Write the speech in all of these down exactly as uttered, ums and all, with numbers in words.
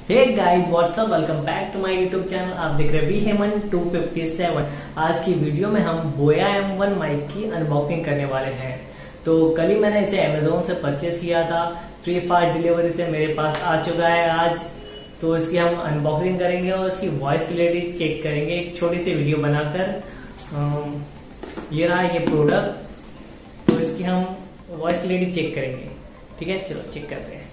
Hey guys what's up, welcome back to my YouTube channel. आप देख रहे हैं वी हेमन टू फिफ्टी सेवन। आज की वीडियो में हम बोया एम वन माइक की अनबॉक्सिंग करने वाले हैं। तो कल ही मैंने इसे अमेजोन से परचेस किया था, फ्री फास्ट डिलीवरी से मेरे पास आ चुका है आज। तो इसकी हम अनबॉक्सिंग करेंगे और इसकी वॉइस क्लियरिटी चेक करेंगे एक छोटी सी वीडियो बनाकर। ये रहा ये प्रोडक्ट, तो इसकी हम वॉइस क्लियरिटी चेक करेंगे। ठीक है, चलो चेक करते हैं।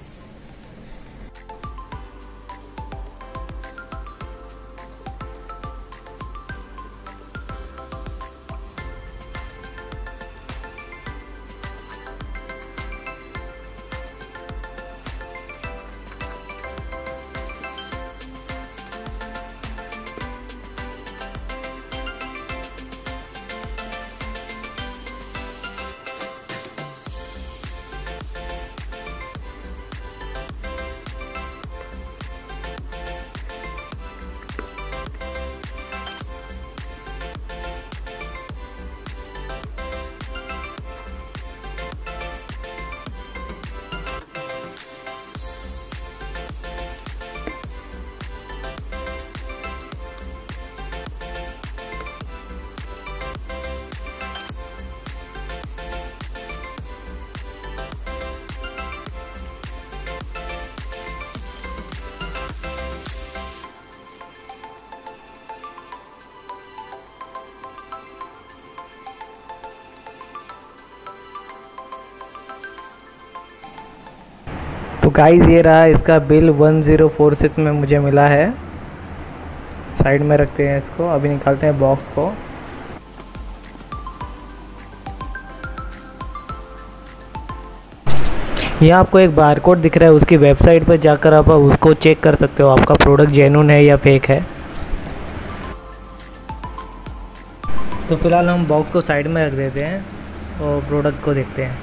तो गाइस ये रहा इसका bill one zero four six में मुझे मिला है। साइड में रखते हैं इसको, अभी निकालते हैं बॉक्स को। यहाँ आपको एक बारकोड दिख रहा है, उसकी वेबसाइट पर जाकर आप उसको चेक कर सकते हो आपका प्रोडक्ट जेन्युइन है या फेक है। तो फिलहाल हम बॉक्स को साइड में रख देते हैं और प्रोडक्ट को देखते हैं।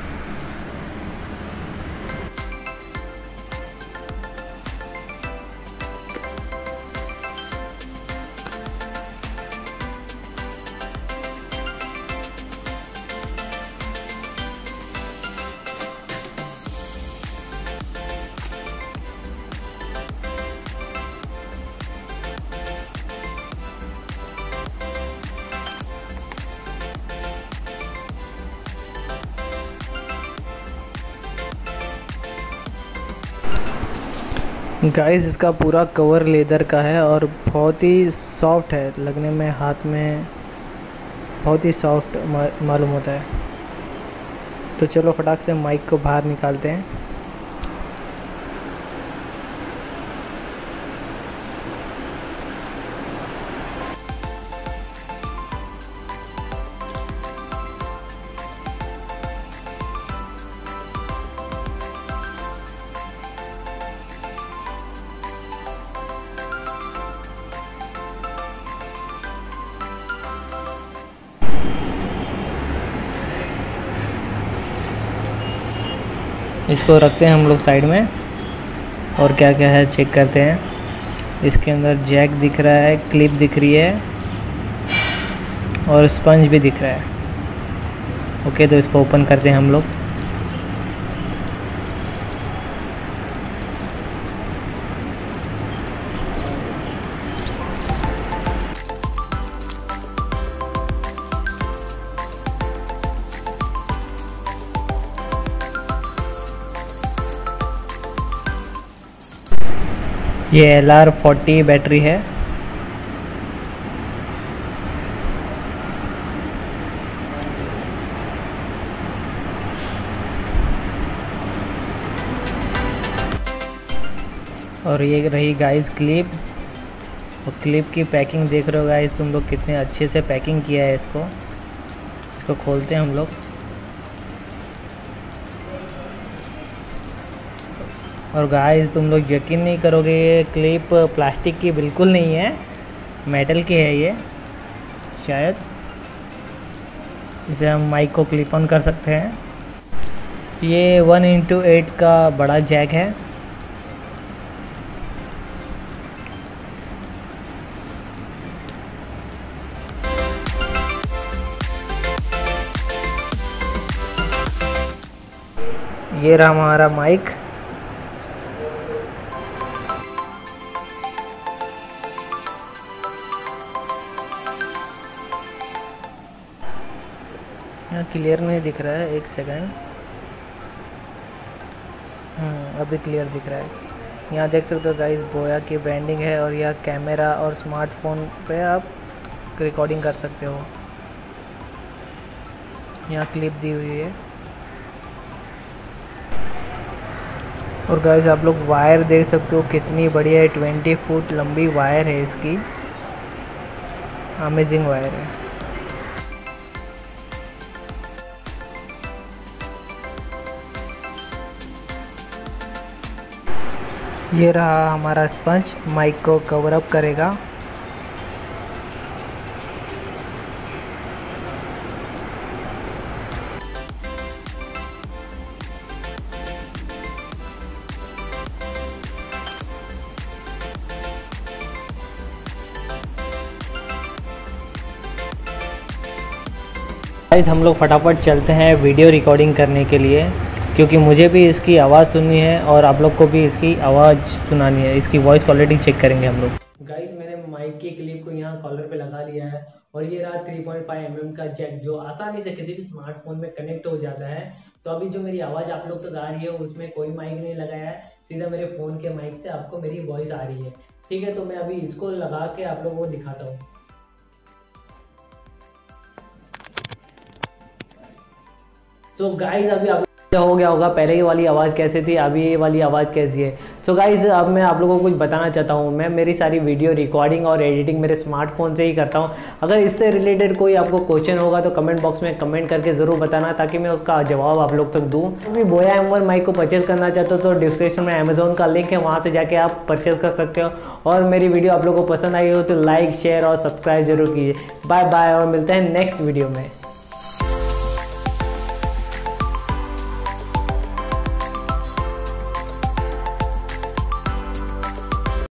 गाइस इसका पूरा कवर लेदर का है और बहुत ही सॉफ्ट है, लगने में हाथ में बहुत ही सॉफ्ट मालूम होता है। तो चलो फटाक से माइक को बाहर निकालते हैं। इसको रखते हैं हम लोग साइड में और क्या क्या है चेक करते हैं। इसके अंदर जैक दिख रहा है, क्लिप दिख रही है और स्पंज भी दिख रहा है। ओके, तो इसको ओपन करते हैं हम लोग। ये एल आर फोर्टी बैटरी है। और ये रही गाइस क्लिप, और क्लिप की पैकिंग देख रहे हो गाइस तुम लोग, कितने अच्छे से पैकिंग किया है इसको। इसको खोलते हैं हम लोग और गाइस तुम लोग यकीन नहीं करोगे, ये क्लिप प्लास्टिक की बिल्कुल नहीं है, मेटल की है ये शायद। इसे हम माइक को क्लिप ऑन कर सकते हैं। ये वन इंटू एट का बड़ा जैक है। ये रहा हमारा माइक। यहाँ क्लियर नहीं दिख रहा है, एक सेकंड। हम्म अभी क्लियर दिख रहा है। यहाँ देख सकते हो गाइस बोया की ब्रांडिंग है और यह कैमरा और स्मार्टफोन पे आप रिकॉर्डिंग कर सकते हो। यहाँ क्लिप दी हुई है। और गाइस आप लोग वायर देख सकते हो कितनी बढ़िया है, ट्वेंटी फुट लंबी वायर है इसकी, अमेजिंग वायर है। ये रहा हमारा स्पंज, माइक को कवर अप करेगा। गाइस हम लोग फटाफट चलते हैं वीडियो रिकॉर्डिंग करने के लिए, क्योंकि मुझे भी इसकी आवाज़ सुननी है और आप लोग को भी इसकी आवाज़ सुनानी है। इसकी वॉइस क्वालिटी चेक करेंगे हम लोग। गाइस मैंने माइक की क्लिप को यहाँ कॉलर पे लगा लिया है और ये रहा three point five m m का जैक, जो आसानी से किसी भी स्मार्टफोन में कनेक्ट हो जाता है। तो अभी जो मेरी आवाज़ आप लोग तक आ रही है उसमें कोई माइक नहीं लगाया है, सीधा मेरे फ़ोन के माइक से आपको मेरी वॉइस आ रही है। ठीक है, तो मैं अभी इसको लगा के आप लोगों को दिखाता हूँ। सो so गाइज अभी आप हो गया होगा पहले ये वाली आवाज़ कैसे थी, अभी ये वाली आवाज़ कैसी है। सो so गाइज अब मैं आप लोगों को कुछ बताना चाहता हूँ। मैं मेरी सारी वीडियो रिकॉर्डिंग और एडिटिंग मेरे स्मार्टफोन से ही करता हूँ। अगर इससे रिलेटेड कोई आपको क्वेश्चन होगा तो कमेंट बॉक्स में कमेंट करके ज़रूर बताना, ताकि मैं उसका जवाब आप लोग तक दूँ। अभी बोया एम वन माइक को परचेज करना चाहते हो तो डिस्क्रिप्शन में अमेजोन का लिंक है, वहाँ से जाके आप परचेज कर सकते हो। और मेरी वीडियो आप लोगों को पसंद आई हो तो लाइक शेयर और सब्सक्राइब जरूर कीजिए। बाय बाय और मिलते हैं नेक्स्ट वीडियो में।